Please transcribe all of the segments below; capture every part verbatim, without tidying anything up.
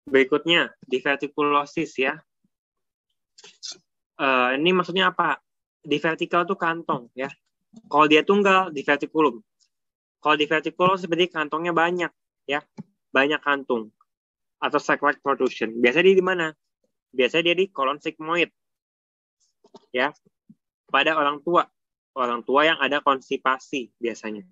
Berikutnya, divertikulosis ya. Uh, ini maksudnya apa? Divertikal itu kantong ya. Kalau dia tunggal, divertikulum. Kalau divertikulosis berarti kantongnya banyak ya. Banyak kantung. Atau sac-like protrusion. Biasanya dia di mana? Biasanya dia di kolon sigmoid. Ya. Pada orang tua. Orang tua yang ada konstipasi biasanya.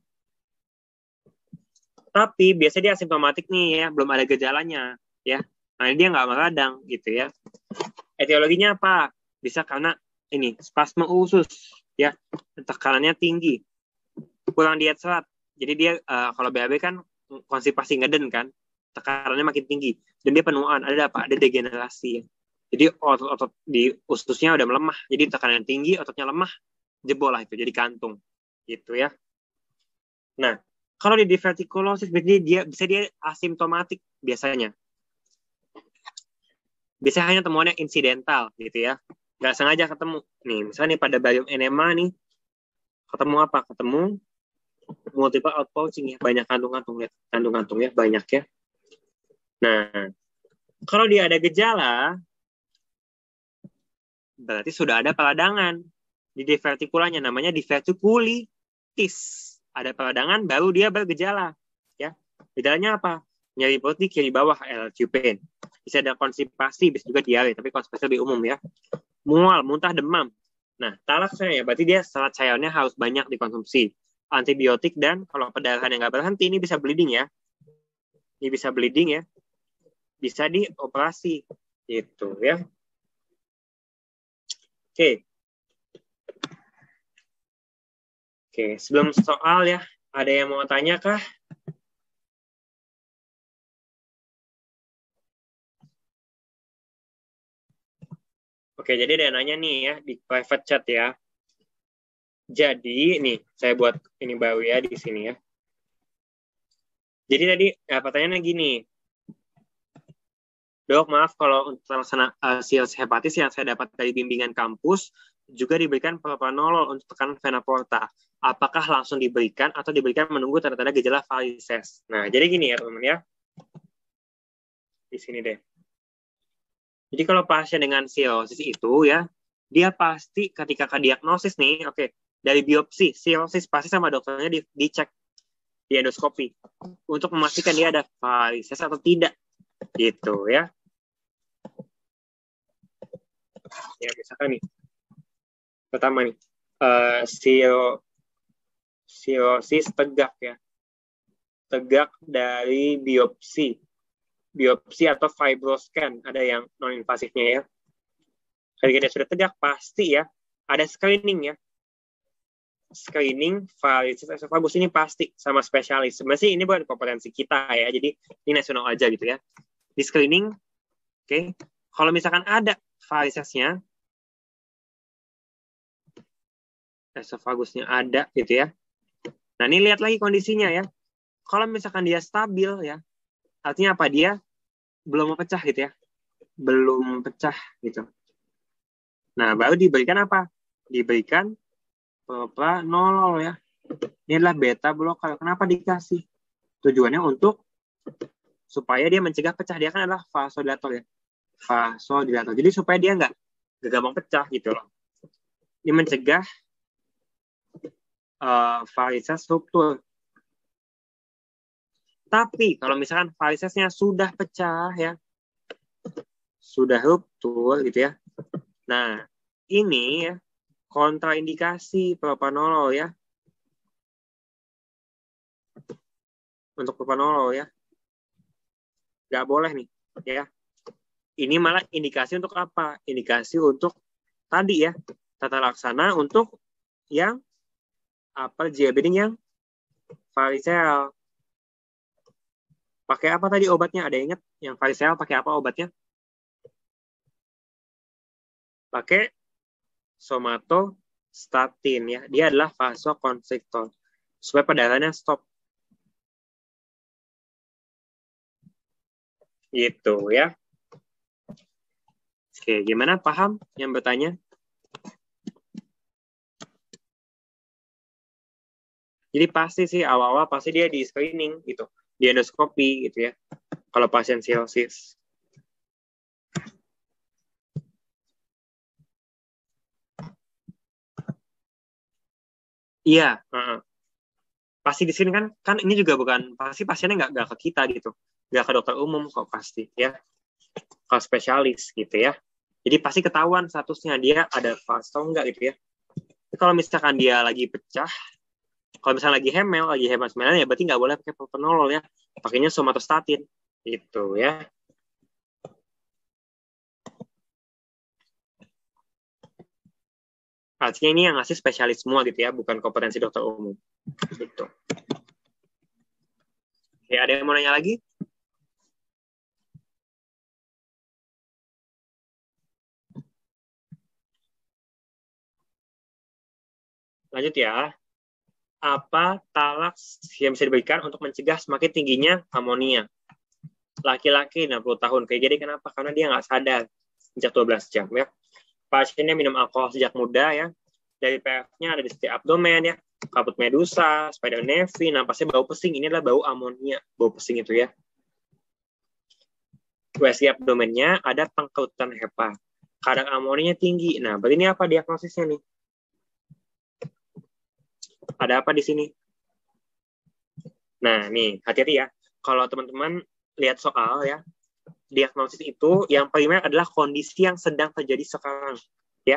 Tapi biasanya dia asimptomatik nih ya, belum ada gejalanya ya. Nah, dia nggak meradang gitu ya. Etiologinya apa? Bisa karena ini spasme usus ya, tekanannya tinggi, kurang diet serat. Jadi dia uh, kalau B A B kan konstipasi ngeden kan, tekanannya makin tinggi dan dia penuaan. Ada apa? Ada degenerasi ya. Jadi otot-otot di ususnya udah melemah, jadi tekanan tinggi, ototnya lemah, jebol lah itu, jadi kantung gitu ya. Nah, kalau di divertikulosis berarti dia bisa dia asimptomatik biasanya. Biasanya hanya temuannya insidental gitu ya. Nggak sengaja ketemu. Nih, misalnya nih pada barium enema nih, ketemu apa? Ketemu multiple outpouching ya, banyak kantung-kantung ya. Kantung-kantung ya, banyak ya. Nah, kalau dia ada gejala, berarti sudah ada peradangan di divertikulanya, namanya divertikulitis. Ada peradangan, baru dia bergejala. Ya, gejalanya apa? Nyeri perut di kiri bawah, L Q pain. Bisa ada konstipasi, bisa juga diare, tapi konstipasi lebih umum ya. Mual, muntah, demam. Nah, talasemia ya, berarti dia serat cairnya harus banyak dikonsumsi. Antibiotik dan kalau perdarahan yang nggak berhenti, ini bisa bleeding ya. Ini bisa bleeding ya. Bisa dioperasi. Gitu ya. Oke. Oke, sebelum soal ya, ada yang mau tanya kah? Oke, jadi ada yang nanya nih ya, di private chat ya. Jadi, nih, saya buat ini baru ya di sini ya. Jadi tadi, ya, pertanyaannya gini. Dok, maaf kalau untuk terlaksana uh, cirrhosis hepatis yang saya dapat dari bimbingan kampus, juga diberikan propranolol untuk tekanan vena porta. Apakah langsung diberikan atau diberikan menunggu tanda-tanda gejala varises? Nah, jadi gini ya teman-teman ya. Di sini deh. Jadi kalau pasien dengan cirrhosis itu ya, dia pasti ketika diagnosis nih, oke, okay, dari biopsi, cirrhosis pasti sama dokternya di, dicek di endoskopi untuk memastikan dia ada varises atau tidak, gitu ya. Ya misalkan nih, pertama nih, uh, cirrhosis tegak ya, tegak dari biopsi, biopsi atau fibroscan, ada yang non-invasifnya ya. Ketika dia sudah tegak, pasti ya, ada screening ya. Screening varises esophagus ini pasti sama spesialis. Sebenarnya ini bukan kompetensi kita ya, jadi ini nasional aja gitu ya. Di screening, oke, okay, kalau misalkan ada varisesnya, esofagusnya ada gitu ya. Nah ini lihat lagi kondisinya ya. Kalau misalkan dia stabil ya, artinya apa? Dia belum mau pecah gitu ya, belum pecah gitu. Nah baru diberikan apa? Diberikan propranolol ya. Ini adalah beta blocker. Kenapa dikasih? Tujuannya untuk supaya dia mencegah pecah. Dia kan adalah vasodilator ya, vasodilator. Jadi supaya dia nggak gampang pecah gitu loh. Ini mencegah uh, varises ruptur. Tapi kalau misalkan varisesnya sudah pecah ya, sudah ruptur gitu ya. Nah, ini ya kontraindikasi propranolol ya. Untuk propranolol ya. Nggak boleh nih ya. Ini malah indikasi untuk apa? Indikasi untuk tadi ya, tata laksana untuk yang apa diabetes yang varisel. Pakai apa tadi obatnya? Ada yang ingat yang varisel pakai apa obatnya? Pakai somatostatin ya. Dia adalah vasokonstriktor supaya perdarahannya stop. Gitu ya. Oke, gimana? Paham yang bertanya? Jadi pasti sih awal-awal pasti dia di screening gitu, di endoskopi gitu ya. Kalau pasien cirrhosis. Iya, uh-uh. Pasti di sini kan kan ini juga bukan pasti pasiennya nggak nggak ke kita gitu, nggak ke dokter umum kok pasti ya, ke spesialis gitu ya. Jadi pasti ketahuan statusnya dia ada fals atau enggak gitu ya. Kalau misalkan dia lagi pecah, kalau misalnya lagi hemel, lagi hemat ya berarti nggak boleh pakai propranolol ya, pakainya somatostatin gitu ya. Artinya ini yang ngasih spesialis semua gitu ya, bukan kompetensi dokter umum gitu. Oke, ada yang mau nanya lagi? Lanjut ya. Apa talaks yang bisa diberikan untuk mencegah semakin tingginya amonia? Laki-laki enam puluh tahun. Kayak jadi kenapa? Karena dia nggak sadar sejak dua belas jam ya. Pasiennya minum alkohol sejak muda ya. Dari P F-nya ada di setiap abdomen ya. Kabut medusa, spider nevi, napasnya bau pesing. Ini adalah bau amonia, bau pesing itu ya. W S G abdomennya ada pengkerutan hepa. Kadar amoninya tinggi. Nah, berarti ini apa diagnosisnya nih? Ada apa di sini? Nah, nih, hati-hati ya. Kalau teman-teman lihat soal ya, diagnosis itu yang primer adalah kondisi yang sedang terjadi sekarang. Ya.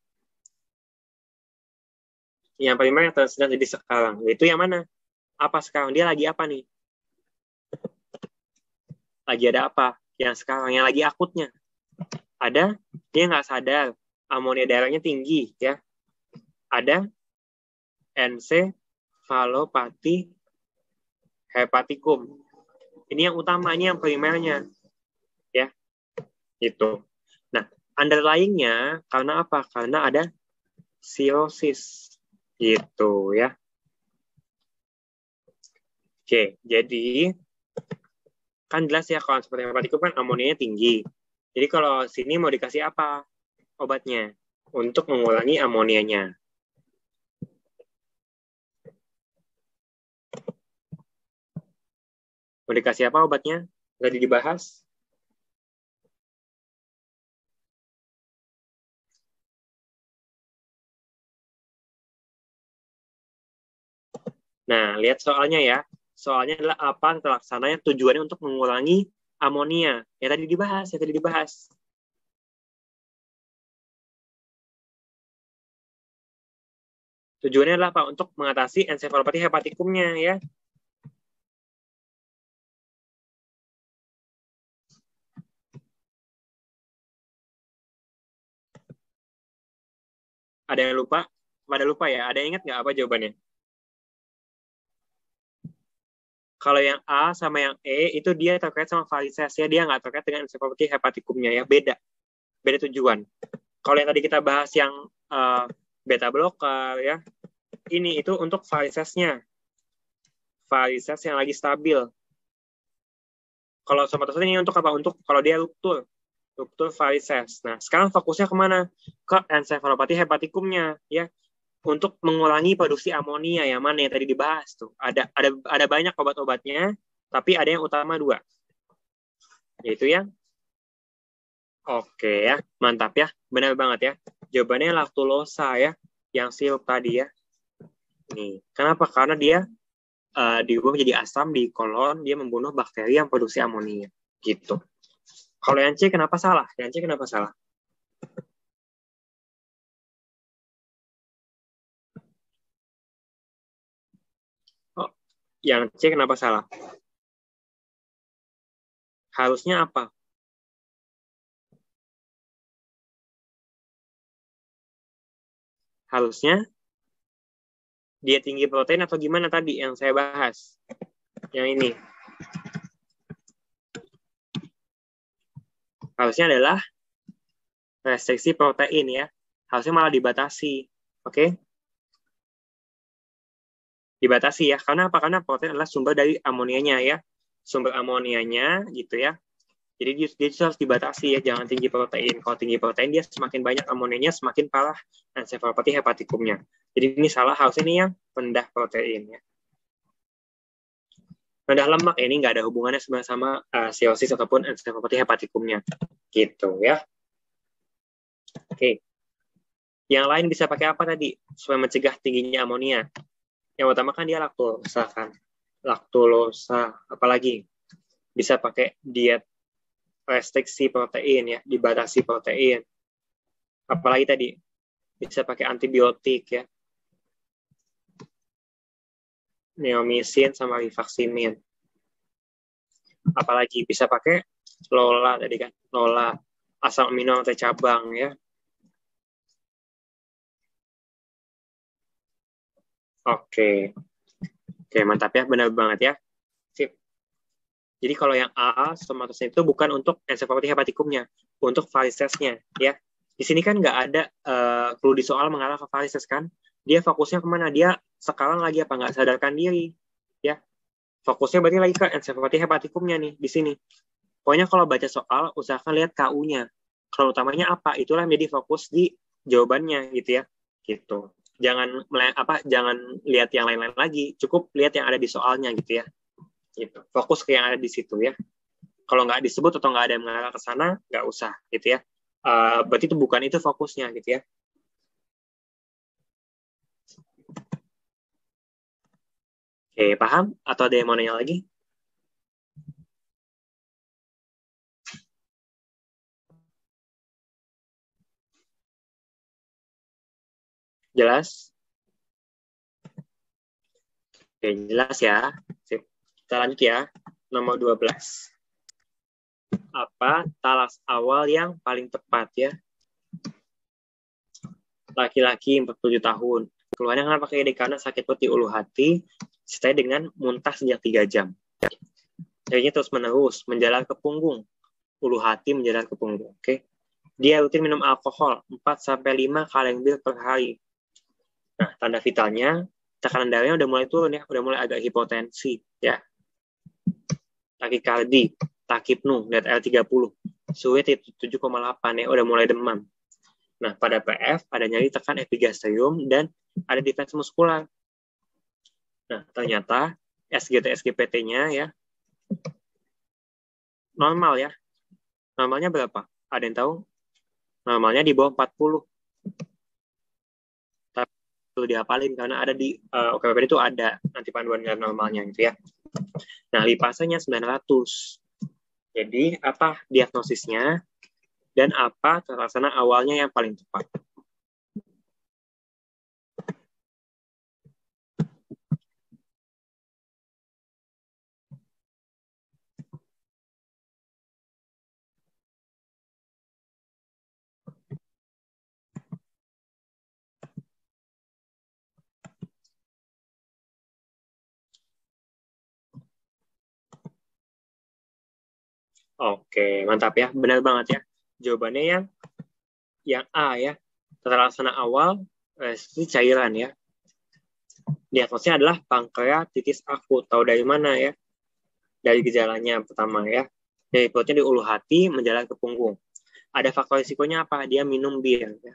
Yang primer yang sedang terjadi sekarang. Itu yang mana? Apa sekarang? Dia lagi apa nih? Lagi ada apa? Yang sekarang, yang lagi akutnya. Ada, dia nggak sadar. Amonia darahnya tinggi. Ya. Ada ensefalopati hepatikum. Ini yang utamanya, yang primernya. Ya, gitu. Nah, underlying-nya karena apa? Karena ada cirrhosis. Gitu ya. Oke, jadi kan jelas ya kalau seperti hepatikum kan amonianya tinggi. Jadi kalau sini mau dikasih apa obatnya? Untuk mengurangi amonianya. Mau dikasih apa obatnya? Tadi dibahas. Nah, lihat soalnya ya. Soalnya adalah apa terlaksananya tujuannya untuk mengurangi amonia. Ya tadi dibahas, ya tadi dibahas. Tujuannya adalah apa? Untuk mengatasi ensefalopati hepatikumnya ya. Ada yang lupa? Pada lupa ya? Ada yang ingat nggak apa jawabannya? Kalau yang A sama yang E itu dia terkait sama varises ya, dia nggak terkait dengan ensefalopati hepatikumnya ya, beda, beda tujuan. Kalau yang tadi kita bahas yang uh, beta blocker ya, ini itu untuk varisesnya, varises yang lagi stabil. Kalau somatostatin ini untuk apa? Untuk kalau dia ruptur, ruptur varises. Nah, sekarang fokusnya kemana? Ke ensefalopati hepatikumnya ya, untuk mengurangi produksi amonia yang mana yang tadi dibahas tuh. Ada ada ada banyak obat-obatnya, tapi ada yang utama dua. Yaitu yang oke ya, mantap ya. Benar banget ya. Jawabannya lactulosa ya, yang sirup tadi ya. Nih, kenapa? Karena dia uh, diubah menjadi asam di kolon, dia membunuh bakteri yang produksi amonia. Gitu. Kalau yang C kenapa salah? Yang C kenapa salah? Oh, yang C kenapa salah? Harusnya apa? Harusnya dia tinggi protein atau gimana tadi yang saya bahas? Yang ini. Harusnya adalah restriksi protein ya. Harusnya malah dibatasi. Oke? Okay? Dibatasi ya. Karena apa? Karena protein adalah sumber dari amonianya ya. Sumber amonianya gitu ya. Jadi dia, dia harus dibatasi ya, jangan tinggi protein. Kalau tinggi protein dia semakin banyak amonianya, semakin parah ensefalopati hepatikumnya. Jadi ini salah, harusnya ini yang rendah protein ya. Rendah lemak ini nggak ada hubungannya sebenarnya sama uh, cirrhosis ataupun ensefalopati hepatikumnya. Gitu ya. Oke. Yang lain bisa pakai apa tadi? Supaya mencegah tingginya amonia. Yang utama kan dia laktosa kan. Laktulosa. Apalagi? Bisa pakai diet restriksi protein ya, dibatasi protein. Apalagi tadi? Bisa pakai antibiotik ya. Neomisin sama rifaximin. Apalagi bisa pakai Lola tadi kan, Lola asam amino teh cabang ya. Oke. Oke, mantap ya, benar banget ya. Sip. Jadi kalau yang A, somatosen itu bukan untuk ensefalopati hepatikumnya, untuk varisesnya ya. Di sini kan nggak ada uh, clue di soal mengarah ke varises kan. Dia fokusnya kemana? Dia sekarang lagi apa? Nggak sadarkan diri. Ya. Fokusnya berarti lagi ke ensefalopati hepatikumnya nih, di sini. Pokoknya kalau baca soal, usahakan lihat K U-nya. Kalau utamanya apa? Itulah yang menjadi fokus di jawabannya gitu ya. Gitu. Jangan apa jangan lihat yang lain-lain lagi, cukup lihat yang ada di soalnya gitu ya. Gitu. Fokus ke yang ada di situ ya. Kalau nggak disebut atau nggak ada yang mengarah ke sana, nggak usah gitu ya. Uh, berarti itu bukan itu fokusnya gitu ya. Oke, paham? Atau ada yang mau nanya lagi? Jelas? Oke, jelas ya. Sip. Kita lanjut ya. Nomor dua belas. Apa talas awal yang paling tepat ya? Laki-laki empat puluh tujuh tahun. Keluhannya kenapa kayak karena sakit perut di ulu hati, disertai dengan muntah sejak tiga jam. Jadinya terus menerus, menjalar ke punggung. Ulu hati menjalar ke punggung. Oke. Okay? Dia rutin minum alkohol empat sampai lima kaleng bir per hari. Nah, tanda vitalnya, tekanan darahnya udah mulai turun ya, udah mulai agak hipotensi ya. Takikardi, takipnu, net L tiga puluh. Suhunya tujuh koma delapan ya, udah mulai demam. Nah, pada P F ada nyeri tekan epigastrium dan ada defense muskular. Nah, ternyata S G T S G P T-nya ya normal ya. Normalnya berapa? Ada yang tahu? Normalnya di bawah empat puluh. Tapi itu dihafalin karena ada di uh, O K P P D itu ada nanti panduan normalnya gitu ya. Nah, lipasanya sembilan ratus. Jadi, apa diagnosisnya dan apa teraksana awalnya yang paling tepat? Oke, mantap ya. Benar banget ya. Jawabannya yang yang A ya. Tata laksana awal itu cairan ya. Diagnosisnya adalah pankreatitis akut. Tahu dari mana ya? Dari gejalanya pertama ya. Dari perutnya di ulu hati menjalar ke punggung. Ada faktor risikonya apa? Dia minum bir ya.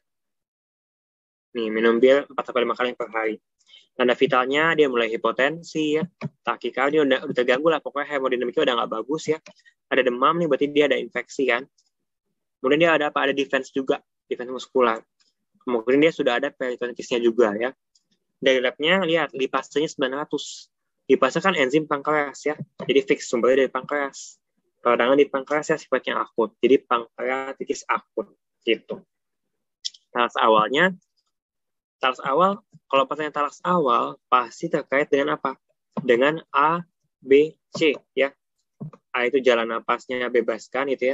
Nih, minum bir empat sampai lima kali per hari. Tanda vitalnya dia mulai hipotensi ya. Takikardia udah, udah terganggu lah. Pokoknya hemodinamiknya udah nggak bagus ya. Ada demam nih, berarti dia ada infeksi kan. Kemudian dia ada apa? Ada defense juga. Defense muskular. Kemudian dia sudah ada peritonitisnya juga ya. Dari labnya lihat lipasenya sembilan ratus. Lipase kan enzim pankreas ya. Jadi fix sumbernya dari pankreas. Peradangan di pankreas ya sifatnya akut. Jadi pankreatitis akut gitu. Talas awalnya talas awal, kalau pertanyaan talas awal pasti terkait dengan apa? Dengan A, B, C ya. A itu jalan napasnya bebaskan itu ya.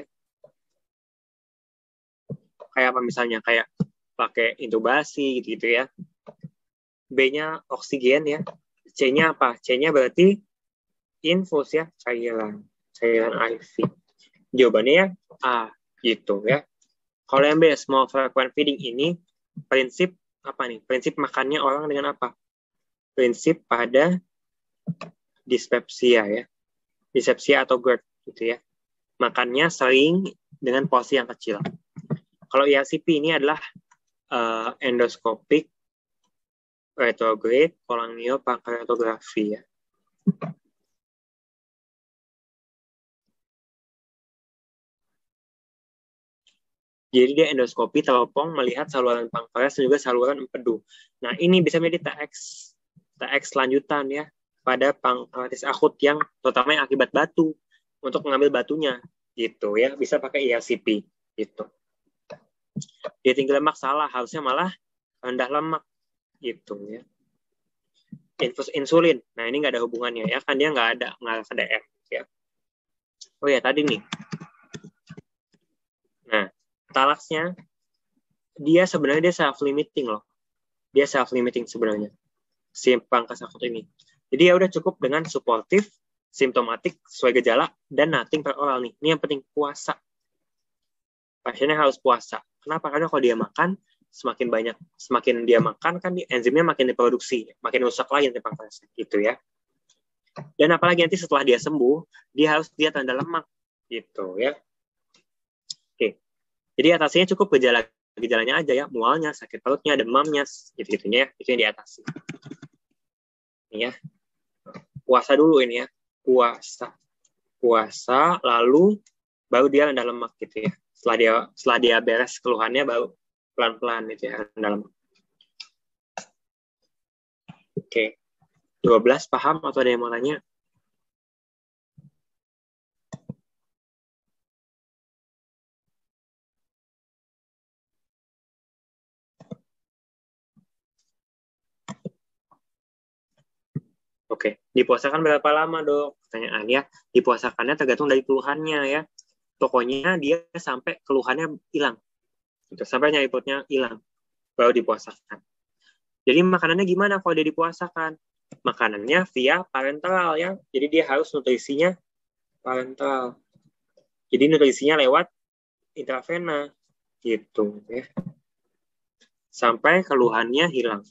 Kayak apa misalnya? Kayak pakai intubasi gitu, gitu ya. B-nya oksigen ya. C-nya apa? C-nya berarti infus ya, cairan. Cairan I V. Jawabannya ya A gitu ya. Kalau yang B, small frequent feeding ini prinsip apa nih? Prinsip makannya orang dengan apa? Prinsip pada dispepsia ya. Dispepsia atau GERD gitu ya. Makannya sering dengan porsi yang kecil. Kalau E R C P ini adalah uh, endoscopic retrograde cholangiopancreatography ya. Jadi dia endoskopi teropong melihat saluran pankreas dan juga saluran empedu. Nah, ini bisa menjadi T X T X lanjutan ya pada pankreatitis akut yang terutama yang akibat batu untuk mengambil batunya gitu ya. Bisa pakai I R C P gitu. Dia tinggi lemak salah, harusnya malah rendah lemak gitu ya. Infus insulin. Nah, ini nggak ada hubungannya ya, kan dia nggak ada nggak ada K D M ya. Oh ya, tadi nih. Nah, talaksnya dia sebenarnya dia self limiting loh. Dia self limiting sebenarnya. Si pankreas akut ini. Jadi ya udah cukup dengan suportif, simptomatik sesuai gejala dan nothing per oral nih. Ini yang penting, puasa. Pasiennya harus puasa. Kenapa? Karena kalau dia makan semakin banyak, semakin dia makan kan enzimnya makin diproduksi, makin rusak lagi nanti pankreasnya gitu ya. Dan apalagi nanti setelah dia sembuh, dia harus lihat tanda lemak gitu ya. Oke. Jadi atasnya cukup gejala gejalanya aja ya, mualnya, sakit perutnya, demamnya, gitu-gitunya ya, itu yang diatasi. Ini ya. Puasa dulu ini ya. Puasa. Puasa lalu baru dia rendah lemak gitu ya. Setelah dia setelah dia beres keluhannya baru pelan-pelan gitu ya rendah lemak. Oke. dua belas paham atau ada yang mau tanya? Oke, dipuasakan berapa lama dok? Pertanyaan ya. Dipuasakannya tergantung dari keluhannya ya. Pokoknya dia sampai keluhannya hilang. Gitu. Sampai nyari perutnya hilang. Baru dipuasakan. Jadi makanannya gimana kalau dia dipuasakan? Makanannya via parenteral ya. Jadi dia harus nutrisinya parenteral. Jadi nutrisinya lewat intravena. Gitu ya. Sampai keluhannya hilang.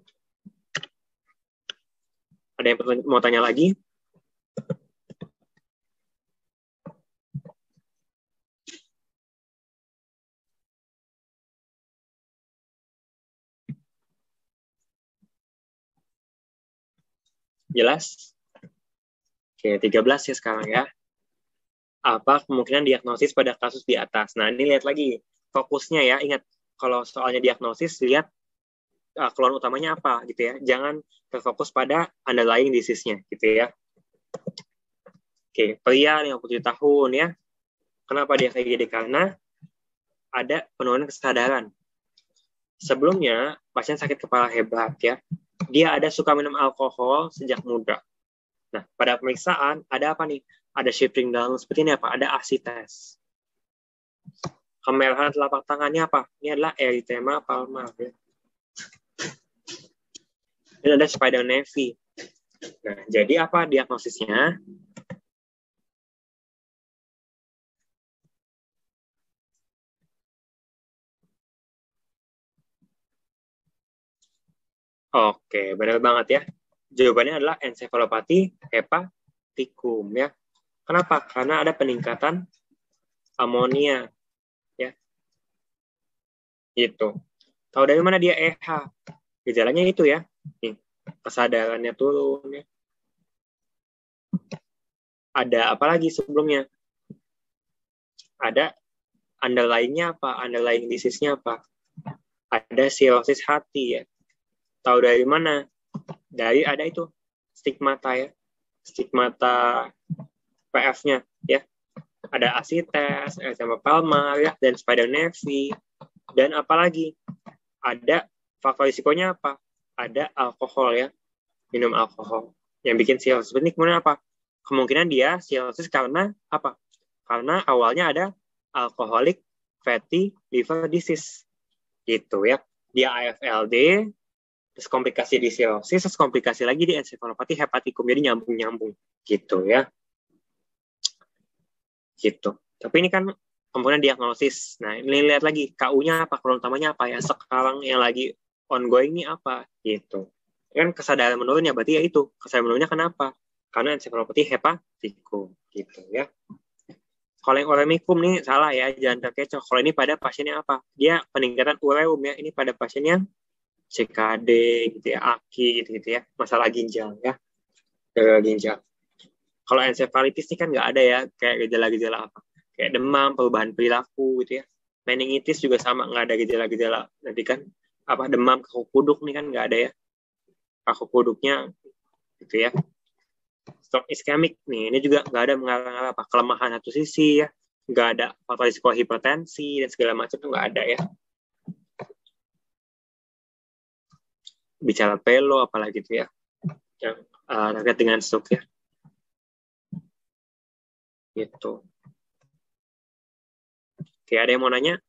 Ada yang mau tanya lagi? Jelas? Oke, tiga belas ya sekarang ya. Apa kemungkinan diagnosis pada kasus di atas? Nah, ini lihat lagi fokusnya ya. Ingat, kalau soalnya diagnosis, lihat uh, keluhan utamanya apa gitu ya. Jangan terfokus pada underlying disease-nya gitu ya. Oke, pria lima puluh tujuh tahun ya. Kenapa dia kayak gini? Karena ada penurunan kesadaran. Sebelumnya, pasien sakit kepala hebat ya. Dia ada suka minum alkohol sejak muda. Nah, pada pemeriksaan ada apa nih? Ada shifting dalam seperti ini apa? Ada asites. Kemerahan telapak tangannya apa? Ini adalah erythema palmar ya. Ini ada spider nevi. Nah, jadi apa diagnosisnya? Oke, benar banget ya. Jawabannya adalah ensefalopati hepatikum ya. Kenapa? Karena ada peningkatan amonia ya. Itu. Tahu dari mana dia E H? Gejalanya itu ya. Nih, kesadarannya turun ya. Ada apa lagi sebelumnya? Ada underlying-nya apa? Underlying disease-nya apa? Ada cirrhosis hati ya. Tahu dari mana? Dari ada itu stigmata ya. Stigmata P F-nya ya. Ada asites, erythema palmar ya, dan spider nevi. Dan apalagi? Ada faktor risikonya apa? Ada alkohol ya. Minum alkohol. Yang bikin cirrhosis. Ini kemudian apa? Kemungkinan dia cirrhosis karena apa? Karena awalnya ada alcoholic fatty liver disease. Gitu ya. Dia A F L D, terus komplikasi di cirrhosis, terus komplikasi lagi di ensefalopati hepatikum. Jadi nyambung-nyambung. Gitu ya. Gitu. Tapi ini kan komponen diagnosis. Nah, ini lihat lagi K U-nya apa, keluhan utamanya apa ya. Sekarang yang lagi ongoing ini apa gitu. Kan kesadaran menurunnya berarti ya itu. Kesadaran menurunnya kenapa? Karena ensefalopati hepatikum gitu ya. Kalau yang uremikum nih salah ya, jangan terkecoh. Kalau ini pada pasiennya apa? Dia peningkatan ureum ya. Ini pada pasien yang C K D gitu ya, A K I gitu, gitu ya. Masalah ginjal ya. Gagal ginjal. Kalau ensefalitis ini kan nggak ada ya kayak gejala-gejala apa. Kayak demam, perubahan perilaku gitu ya. Meningitis juga sama, nggak ada gejala-gejala. Nanti kan apa demam, kaku kuduk nih kan nggak ada ya. Kaku kuduknya gitu ya. Stroke iskemik nih, ini juga nggak ada mengalami apa kelemahan satu sisi ya, nggak ada faktor risiko hipertensi dan segala macam tuh nggak ada ya. Bicara pelo apalagi gitu ya, yang uh, terkait dengan stroke ya, gitu. Oke, ada yang mau nanya?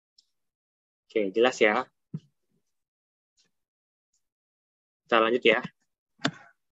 Oke, jelas ya. Kita lanjut ya.